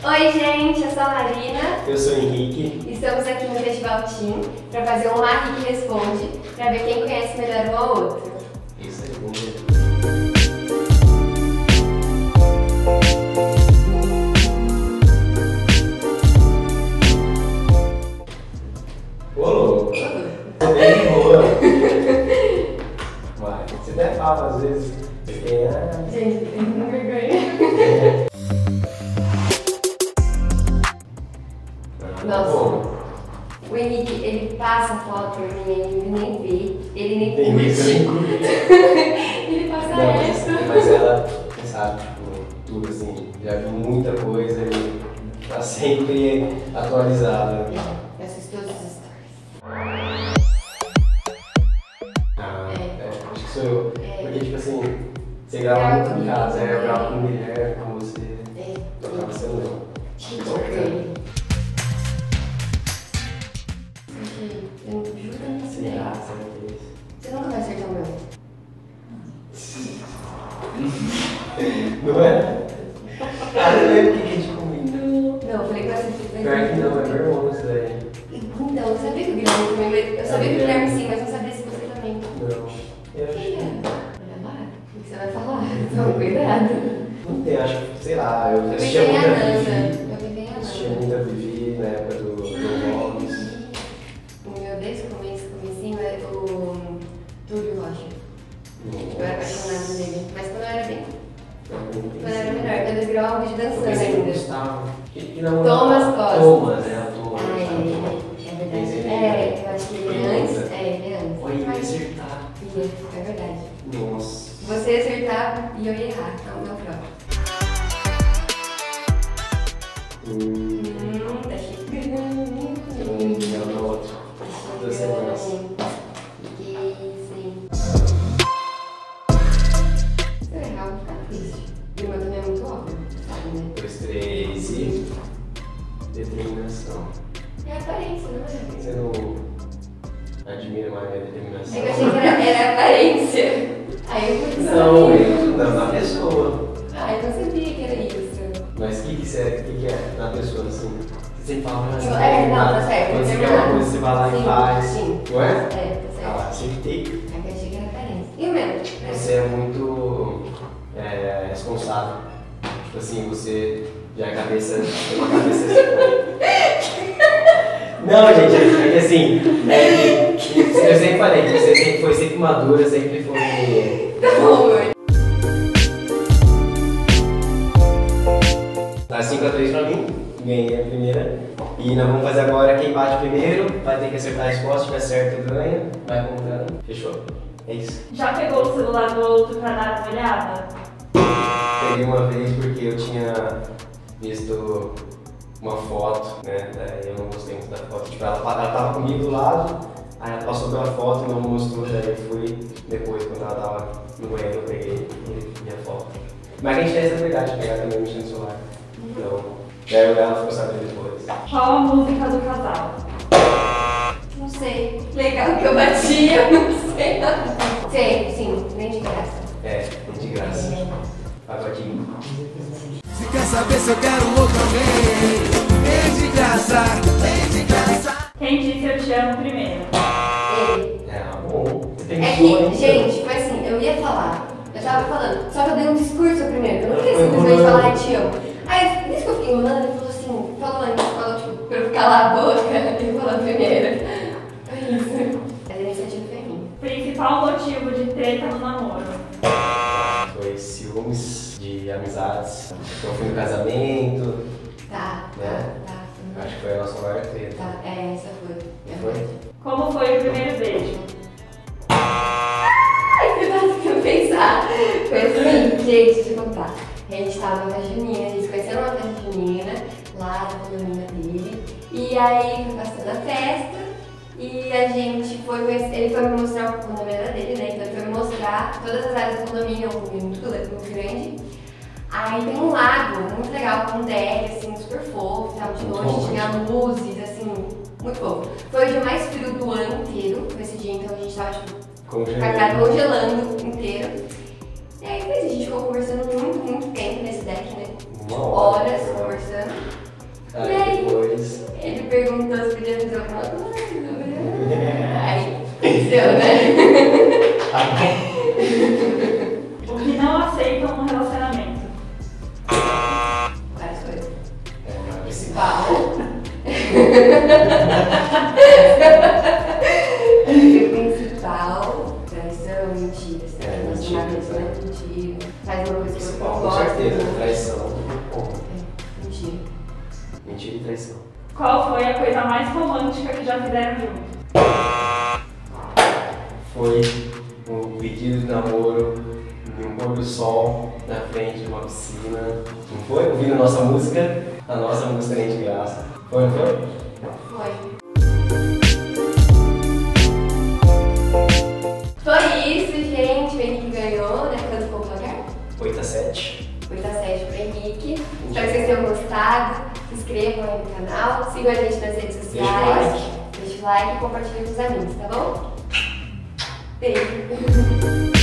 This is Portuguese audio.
Oi gente, eu sou a Marina. Eu sou o Henrique. Estamos aqui no Festival Team para fazer um Henrique Responde, para ver quem conhece melhor um ao outro. Isso aí, vamos ver. Ô louco! Você bem boa! Vai, você até fala às vezes. Gente, tem uma vergonha. Nossa, o Henrique, ele passa foto pra mim, ele nem vê, ele nem curte. Ele passa essa. Mas ela, sabe, tipo, tudo assim, já viu muita coisa e tá sempre atualizada. Eu assisto todos os stories. Acho que sou eu. Porque, tipo assim, você grava muito em casa, eu gravo com mulher, com você. Eu gravo você não. Eu juro que eu não sei. Você nunca vai acertar o meu. Não é? Cara, eu lembro que a gente combinou. Não, eu falei que eu acertei. Pior que não, é meu irmão isso daí. Então, eu sabia que o Guilherme também, eu sabia que o Guilherme sim, mas não sabia se você também. Não. Eu acho que olha lá, o que você vai falar? Toma cuidado. não tem, acho que, sei lá, eu Eu assistia pensei em muito a Ananda. Vivi. Eu pensei em Assistia Ananda. muito a Vivi na época do Vlogs. O meu desde o comecinho era o Túlio Rocha. Eu era apaixonada nele, mas quando eu era bem. Quando eu era menor, quando eu gravava um vídeo dançando ainda. Gustavo. Thomas Costa. Thomas, né? O Thomas. É verdade. Eu acho que ele é antes. Ele é antes. Olha, ia acertar. É verdade. Nossa. Você ia acertar e eu ia errar, então não prova. Tá chegando. É o outro. Da segurança. Sim. Se eu errar, vou ficar triste. E o meu também é muito óbvio, sabe, né? 2, 3 e. Determinação. É a aparência, não é? Você não admira mais a minha determinação? É que eu achei que era aparência. Aí eu fui Não, na pessoa. Ah, eu não sabia que era isso. Mas o que é na pessoa, assim? Você sempre fala, mas Não, tá certo. quando você quer uma coisa, você vai lá e faz. Sim. Não é? Tá certo. Ah lá, acertei. É que eu achei que era aparência. E o meu? Você é muito responsável. Tipo assim, você já tem uma cabeça assim. Não, gente, é que assim, eu sempre falei que você sempre foi sempre madura, sempre foi. Tá bom, amor. Tá 5-3 pra mim, ganhei a primeira. E nós vamos fazer agora quem bate primeiro, vai ter que acertar a resposta, se tiver certo ganha, vai contando. Fechou? É isso. Já pegou o celular do outro pra dar uma olhada? Peguei uma vez porque eu tinha visto uma foto, né? Daí eu não gostei muito da foto. Tipo, ela tava comigo do lado, aí ela passou pela foto e não mostrou, daí eu fui depois, quando ela tava no banheiro, eu peguei e a foto. Mas a gente tem essa habilidade de pegar também mexendo no celular. Então, daí ela ficou sabendo depois. Qual a música do casal? Não sei. Legal que eu bati, eu não sei. Sei, sim, nem de graça. É, de graça. Pagodinho. Se quer saber se eu quero outro alguém, vem de graça, vem de graça. Quem disse eu te amo primeiro? Ele. Bom. Você tem É que, gente, foi assim, eu ia falar, eu tava falando, só que eu dei um discurso primeiro, eu não queria simplesmente falar te amo. Aí, por isso que eu fiquei enrolando, ele falou assim, falou antes, falou tipo, pra eu calar a boca, ele falou primeiro. Foi isso. Mas a iniciativa foi minha. Principal motivo de treta no namoro? Foi ciúmes de amizades, então fui no casamento, Tá. acho que foi a nossa maior treta. Tá, essa foi. Foi? Como foi o primeiro beijo? Ai, eu tava tentando pensar. Foi assim, gente, deixa eu contar. A gente tava na festa junina, a gente se conheceu numa festa junina, lá na condomínio dele. E aí foi passando a festa e a gente foi, ele foi me mostrar o condomínio era dele, né? Então ele foi me mostrar todas as áreas do condomínio, é um condomínio muito grande. Aí tem um lago muito legal, com um deck, assim, super fofo, tava de noite, tinha luzes, assim, muito fofo. Foi o dia mais frio do ano inteiro, nesse dia, então a gente tava, tipo, congelando inteiro. E aí, a gente ficou conversando muito tempo nesse deck, né? Uma hora. Horas conversando. O que não aceitam no relacionamento. Várias coisas. É a principal. O principal, traição, mentira. Você tem mentira, relacionamento, não é mentira. Faz uma coisa que você não Com gosta. certeza, traição. Bom, Mentira. mentira e traição. Qual foi a coisa mais romântica que já fizeram juntos? Foi um pedido de namoro em um pôr do sol na frente de uma piscina. Não foi? Ouvindo a nossa música Nem de Graça. Foi, não foi? Foi. Foi isso, gente. O Henrique ganhou, né? Quanto ficou o placar? 8-7. 8-7 pro Henrique. Espero que vocês tenham gostado. Se inscrevam aí no canal. Sigam a gente nas redes sociais. Deixa o like e compartilhe com os amigos, tá bom? Beijo.